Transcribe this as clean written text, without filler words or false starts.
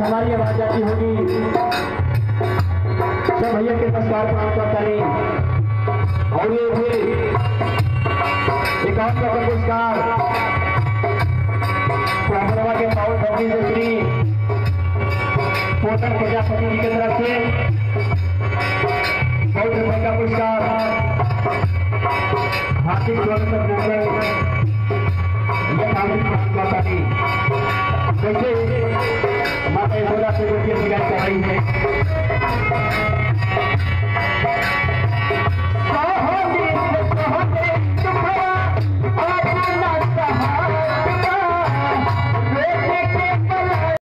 हमारी आवाज आती होगी सब भैया के नमस्कार प्रणाम करता नहीं। और ये भी एकांत का पुरस्कार कोहरवा के पावन भक्ति से श्री पोषण प्रजापति जी की तरफ से बहुत रुपये का पुरस्कार हार्दिक स्वागत करने वाले जैसे